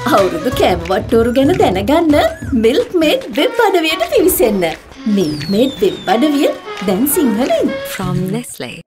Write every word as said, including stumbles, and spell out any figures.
අවුරුදු කෑම වට්ටෝරු ගැන දැනගන්න මිල්ක්මේඩ් වෙබ් අඩවියට පිවිසෙන්න. මිල්ක්මේඩ් වෙබ් අඩවිය දැන් සිංහලෙන්. From Nestle.